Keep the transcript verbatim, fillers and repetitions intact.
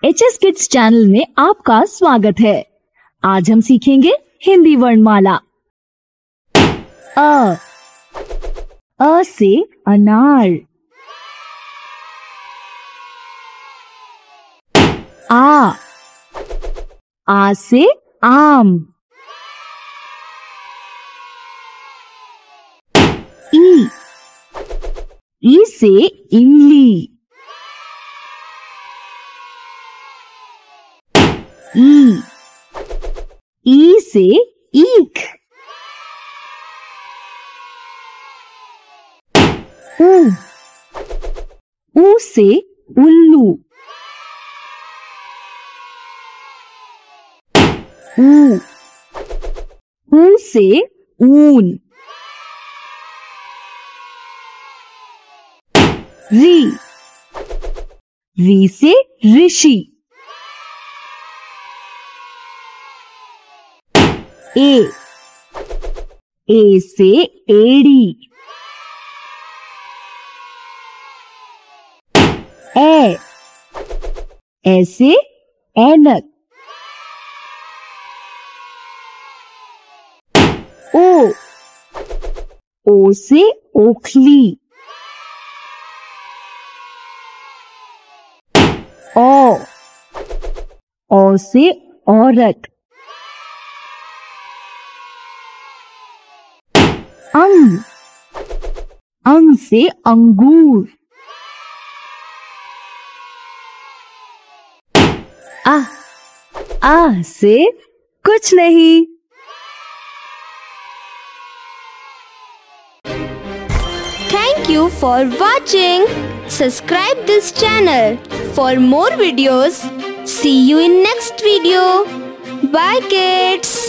H S kids channel में आपका स्वागत है। आज हम सीखेंगे हिंदी वर्णमाला। अ अ से अनार। आ आ से आम। ई ई से इमली। ई ई से ईख। उ ऊ से उल्लू। ऊ ऊ से ऊन। री री से ऋषि। ए ए से एड़ी। ए ए से ऐनक। ओ ओ से ओखली। ओ ओ से औरत। अंग अंग से अंगूर। आ आ से कुछ नहीं। Thank you for watching. Subscribe this channel for more videos. See you in next video. Bye kids.